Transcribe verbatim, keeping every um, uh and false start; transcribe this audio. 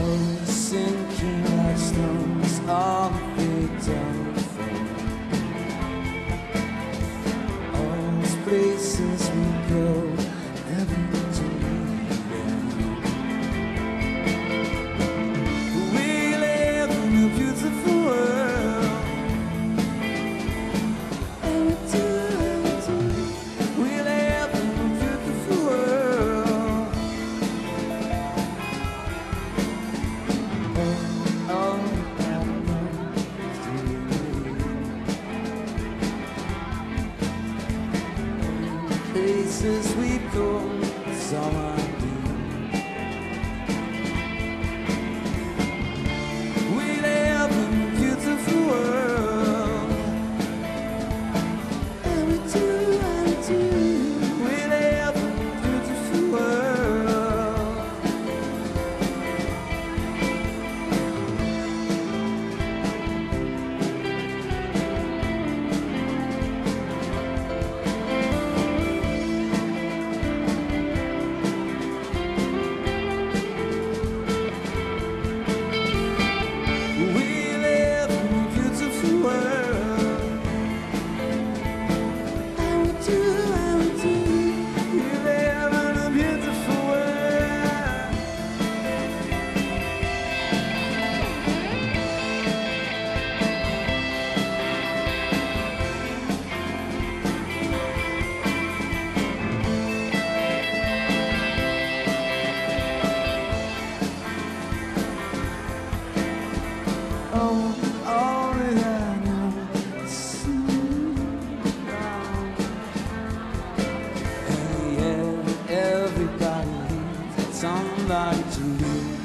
Oh, sinking like stones on the telephone. All those places we go, never to meet again. We live in a beautiful world, and we do, and we do. We live in a beautiful world. Oh, oh, I know it's the places we go, it's all I do. We live in a beautiful world, and we do, and we do. We live in a beautiful world. We live in a beautiful world, and we do, and we do. We live in a beautiful world. Oh, all that I know is soon gone. And yeah, everybody needs somebody to live.